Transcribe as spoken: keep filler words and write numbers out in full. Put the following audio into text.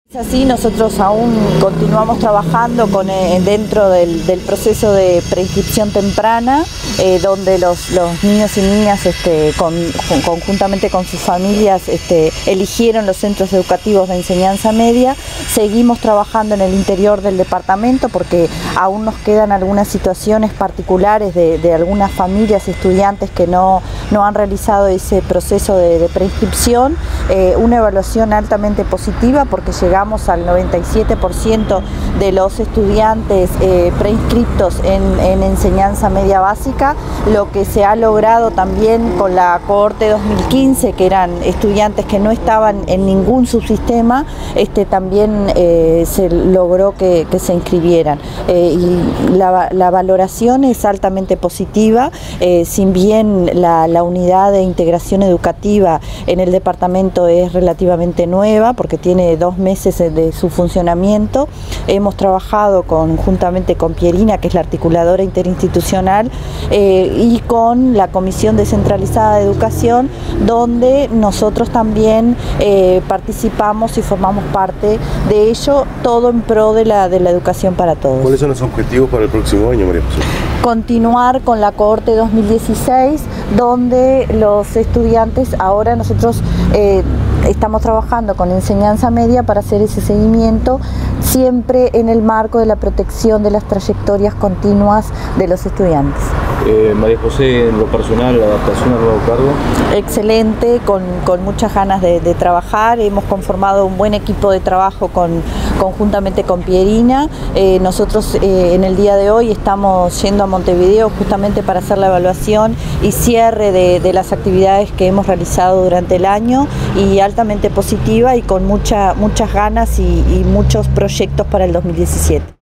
Es así, nosotros aún continuamos trabajando con, eh, dentro del, del proceso de preinscripción temprana, eh, donde los, los niños y niñas este, con, con, conjuntamente con sus familias este, eligieron los centros educativos de enseñanza media. Seguimos trabajando en el interior del departamento porque aún nos quedan algunas situaciones particulares de, de algunas familias y estudiantes que no, no han realizado ese proceso de, de preinscripción. Eh, una evaluación altamente positiva porque llegamos al noventa y siete por ciento de los estudiantes eh, preinscriptos en, en enseñanza media básica, lo que se ha logrado también con la cohorte dos mil quince, que eran estudiantes que no estaban en ningún subsistema, este, también eh, se logró que, que se inscribieran. Eh, y la, la valoración es altamente positiva, eh, si bien la, la unidad de integración educativa en el departamento es relativamente nueva, porque tiene dos meses de su funcionamiento. Hemos trabajado conjuntamente con Pierina, que es la articuladora interinstitucional, eh, y con la Comisión Descentralizada de Educación, donde nosotros también eh, participamos y formamos parte de ello, todo en pro de la, de la educación para todos. ¿Cuáles son los objetivos para el próximo año, María José? Continuar con la cohorte dos mil dieciséis, donde los estudiantes, ahora nosotros eh, estamos trabajando con enseñanza media para hacer ese seguimiento, siempre en el marco de la protección de las trayectorias continuas de los estudiantes. Eh, María José, en lo personal, la adaptación al nuevo cargo. Excelente, con, con muchas ganas de, de trabajar. Hemos conformado un buen equipo de trabajo con, conjuntamente con Pierina. Eh, nosotros eh, en el día de hoy estamos yendo a Montevideo justamente para hacer la evaluación y cierre de, de las actividades que hemos realizado durante el año, y altamente positiva y con mucha, muchas ganas y, y muchos proyectos para el dos mil diecisiete.